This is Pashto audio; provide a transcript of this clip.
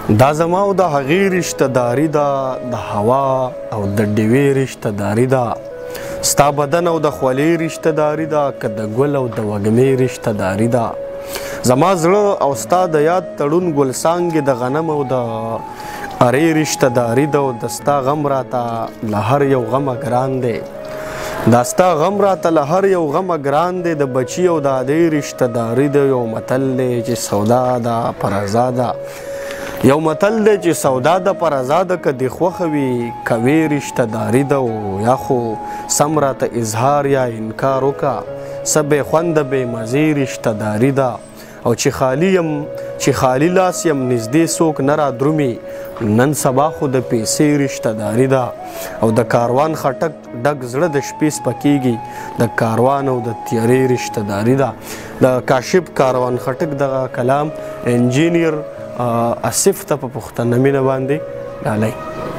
دا زما او د هغې رشته داري ده، د هوا او د ډیوې رشته داري ده. ستا بدن او د خولې رشته داري ده که د ګل او د وږمې رشته داري ده. زما زړه او ستا د یاد تړون ګلڅانګې د غنم او د ارې رشته داري ده. او د ستا غم راته له هر یو غمه ګران دی. دا ستا غم راته له هر یو غمه ګران دی. د بچي او د ادې رشته داري ده. یو متل دی چې سودا ده پر رضا ده. یو متل دی چې سودا ده پر رضا ده. که دې خوښه وي کوې رشته داري ده. او یا خو سم راته اظهار یا انکار وکړه، څه بې خونده بې مزې رشته داري ده. او چې خالی لاس یم نږدې څوک نه را درومي، نن سبا خو د پیسې رشته داري ده. او د کاروان خټک ډک زړه د شپې سپکېږي، د کاروان او د تیارې رشته داري ده. د کاشف کاروان خټک دغه کلام انجینیر آصف ته په پښتنه مینه باندې ډالۍ.